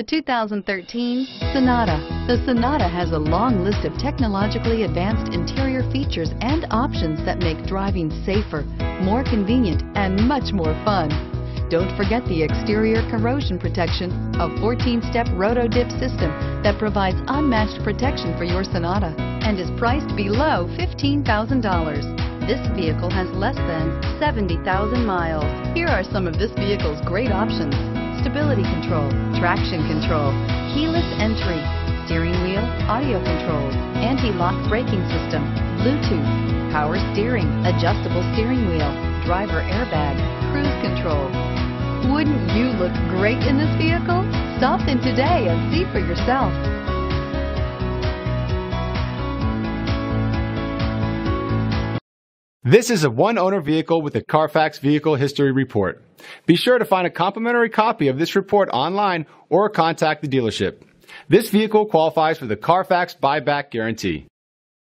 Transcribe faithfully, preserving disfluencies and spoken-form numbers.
two thousand thirteen Sonata. The Sonata has a long list of technologically advanced interior features and options that make driving safer, more convenient, and much more fun. Don't forget the exterior corrosion protection, a fourteen step roto-dip system that provides unmatched protection for your Sonata and is priced below fifteen thousand dollars. This vehicle has less than seventy thousand miles. Here are some of this vehicle's great options: stability control, traction control, keyless entry, steering wheel audio controls, anti-lock braking system, Bluetooth, power steering, adjustable steering wheel, driver airbag, cruise control. Wouldn't you look great in this vehicle? Stop in today and see for yourself. This is a one-owner vehicle with a Carfax Vehicle History Report. Be sure to find a complimentary copy of this report online or contact the dealership. This vehicle qualifies for the Carfax Buyback Guarantee.